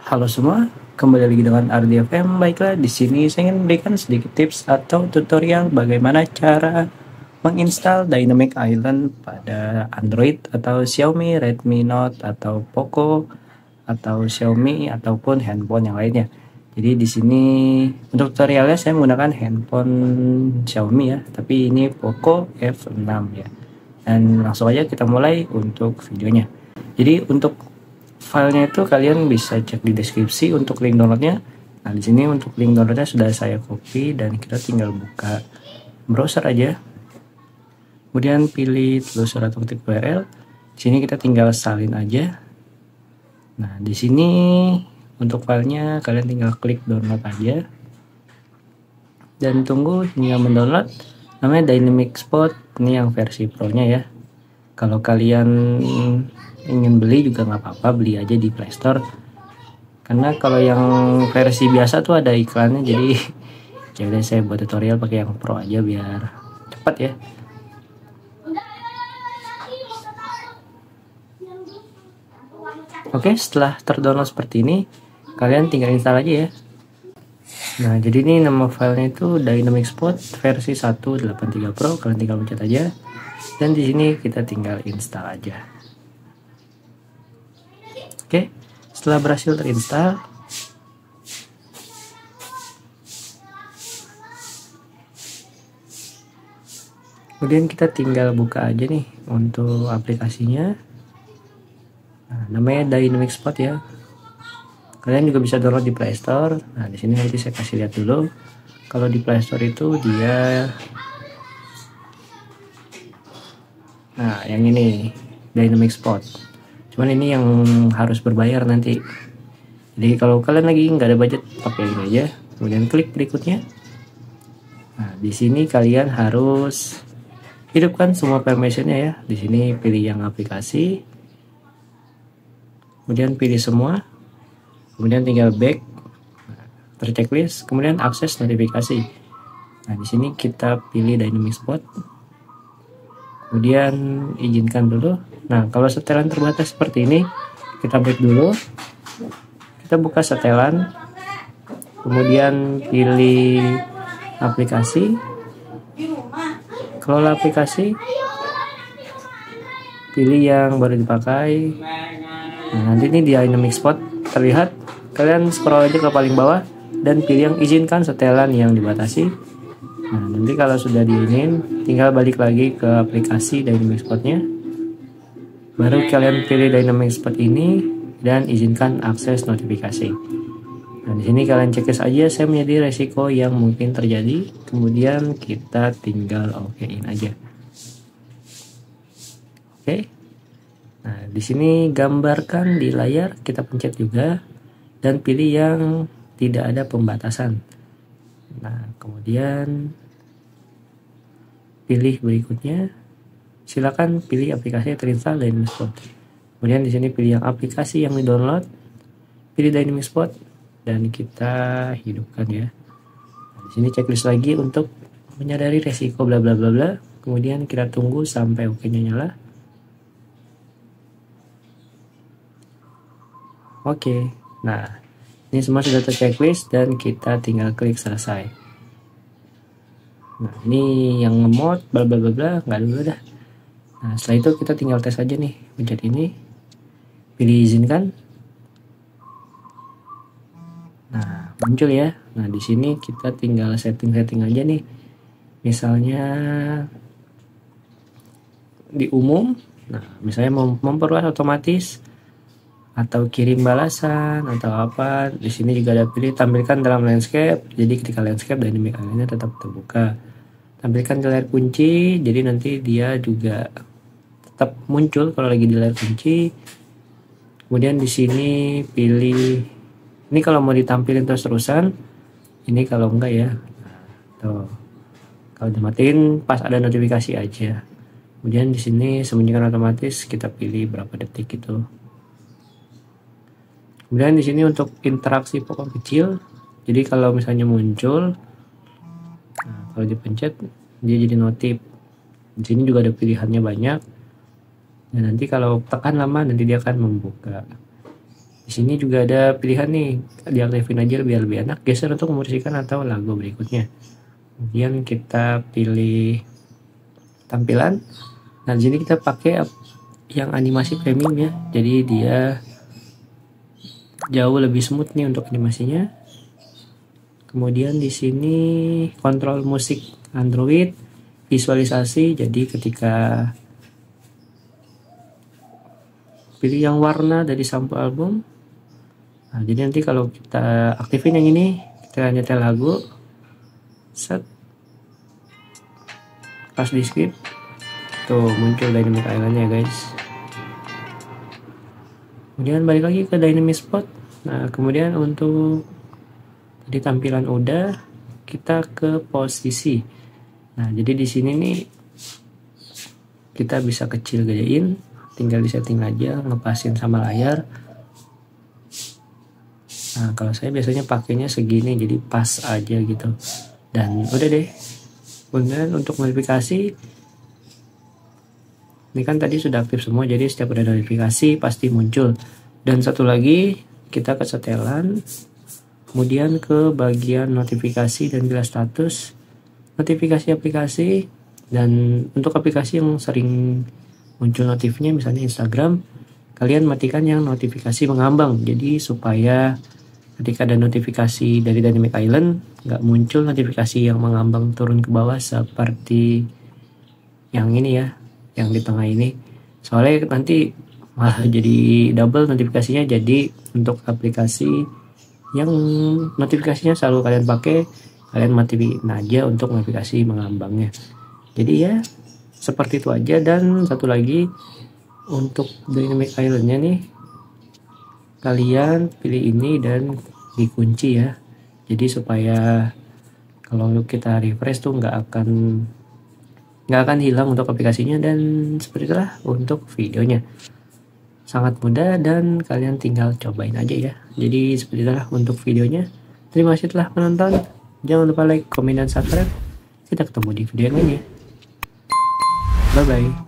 Halo semua, kembali lagi dengan Ardi FM. Baiklah, di sini saya ingin memberikan sedikit tips atau tutorial bagaimana cara menginstal Dynamic Island pada Android atau Xiaomi, Redmi Note atau Poco atau Xiaomi ataupun handphone yang lainnya. Jadi di sini untuk tutorialnya saya menggunakan handphone Xiaomi ya, tapi ini Poco F6 ya. Dan langsung aja kita mulai untuk videonya. Jadi untuk filenya itu kalian bisa cek di deskripsi untuk link downloadnya. Nah di sini untuk link downloadnya sudah saya copy dan kita tinggal buka browser aja. Kemudian pilih telusur atau ketik URL. Di sini kita tinggal salin aja. Nah di sini untuk filenya kalian tinggal klik download aja dan tunggu hingga mendownload. Namanya Dynamic Spot, ini yang versi Pro-nya ya. Kalau kalian ingin beli juga nggak apa-apa, beli aja di Play Store. Karena kalau yang versi biasa tuh ada iklannya, jadi jadi saya buat tutorial pakai yang Pro aja biar cepat ya. Oke, setelah terdownload seperti ini, kalian tinggal install aja ya. Nah, jadi ini nama filenya itu Dynamic Spot versi 1.83 Pro. Kalian tinggal pencet aja. Dan di sini kita tinggal install aja. Oke, setelah berhasil terinstall, kemudian kita tinggal buka aja nih untuk aplikasinya. Nah, namanya Dynamic Spot ya. Kalian juga bisa download di Play Store. Nah, di sini nanti saya kasih lihat dulu. Kalau di Play Store itu dia, nah yang ini Dynamic Spot. Cuman ini yang harus berbayar nanti. Jadi kalau kalian lagi nggak ada budget, pakai ini aja. Kemudian klik berikutnya. Nah, di sini kalian harus hidupkan semua permissionnya ya. Di sini pilih yang aplikasi. Kemudian pilih semua. Kemudian tinggal back, terchecklist, kemudian akses notifikasi. Nah, di sini kita pilih Dynamic Spot. Kemudian izinkan dulu. Nah, kalau setelan terbatas seperti ini, kita back dulu. Kita buka setelan. Kemudian pilih aplikasi. Kelola aplikasi. Pilih yang baru dipakai. Nah, nanti ini di Dynamic Spot terlihat. Kalian scroll aja ke paling bawah dan pilih yang izinkan setelan yang dibatasi. Nah, nanti kalau sudah diizinin, tinggal balik lagi ke aplikasi Dynamic Spot-nya. Baru kalian pilih Dynamic Spot ini dan izinkan akses notifikasi. Nah, di sini kalian checklist aja, saya menjadi resiko yang mungkin terjadi. Kemudian kita tinggal okein aja. Oke. Nah, di sini gambarkan di layar, kita pencet juga. Dan pilih yang tidak ada pembatasan. Nah, kemudian pilih berikutnya. Silakan pilih aplikasi terinstall Dynamic Spot. Kemudian di sini pilih yang aplikasi yang di-download. Pilih Dynamic Spot dan kita hidupkan ya. Nah, di sini checklist lagi untuk menyadari resiko bla bla bla bla. Kemudian kita tunggu sampai oke-nya nyala. Oke. Nah, ini semua sudah terchecklist dan kita tinggal klik selesai. Nah, ini yang ngemod bla bla bla bla nggak dulu dah. Nah, setelah itu kita tinggal tes aja nih, pencet ini, pilih izinkan. Nah, muncul ya. Nah, di sini kita tinggal setting-setting aja nih. Misalnya di umum. Nah, misalnya memperluas otomatis atau kirim balasan atau apa. Di sini juga ada pilih tampilkan dalam landscape. Jadi ketika landscape Dynamic Island-nya tetap terbuka. Tampilkan di layar kunci, jadi nanti dia juga tetap muncul kalau lagi di layar kunci. Kemudian di sini pilih, ini kalau mau ditampilin terus-terusan, ini kalau enggak ya. Nah, tuh. Kalau dimatiin pas ada notifikasi aja. Kemudian di sini sembunyikan otomatis, kita pilih berapa detik itu. Kemudian di sini untuk interaksi pokok kecil. Jadi kalau misalnya muncul, nah, kalau dipencet dia jadi notif. Di sini juga ada pilihannya banyak. Dan nanti kalau tekan lama nanti dia akan membuka. Di sini juga ada pilihan nih, diaktifin aja biar lebih enak, geser untuk membersihkan atau lagu berikutnya. Kemudian kita pilih tampilan. Nah di sini kita pakai yang animasi premium ya, jadi dia jauh lebih smooth nih untuk animasinya. Kemudian di sini kontrol musik Android, visualisasi, jadi ketika pilih yang warna dari sampul album. Nah, jadi nanti kalau kita aktifin yang ini, kita nyetel lagu, set, pas di skip, tuh muncul dynamic island ya guys. Kemudian balik lagi ke dynamic spot. Nah kemudian untuk tadi tampilan udah, kita ke posisi. Nah jadi di sini nih kita bisa kecil gedein, tinggal di setting aja, ngepasin sama layar. Nah kalau saya biasanya pakainya segini, jadi pas aja gitu. Dan udah deh. Kemudian untuk notifikasi, ini kan tadi sudah aktif semua, jadi setiap ada notifikasi pasti muncul. Dan satu lagi, kita ke setelan, kemudian ke bagian notifikasi dan bila status, notifikasi aplikasi. Dan untuk aplikasi yang sering muncul notifnya, misalnya Instagram, kalian matikan yang notifikasi mengambang, jadi supaya ketika ada notifikasi dari Dynamic Island nggak muncul notifikasi yang mengambang turun ke bawah seperti yang ini ya, yang di tengah ini. Soalnya nanti malah jadi double notifikasinya. Jadi untuk aplikasi yang notifikasinya selalu kalian pakai, kalian matiin aja untuk notifikasi mengambangnya. Jadi ya seperti itu aja. Dan satu lagi untuk Dynamic Island-nya nih, kalian pilih ini dan dikunci ya, jadi supaya kalau kita refresh tuh nggak akan hilang untuk aplikasinya. Dan seperti itulah untuk videonya, sangat mudah dan kalian tinggal cobain aja ya. Jadi seperti itulah untuk videonya. Terima kasih telah menonton, jangan lupa like, komen, dan subscribe. Kita ketemu di video yang lainnya. Bye bye.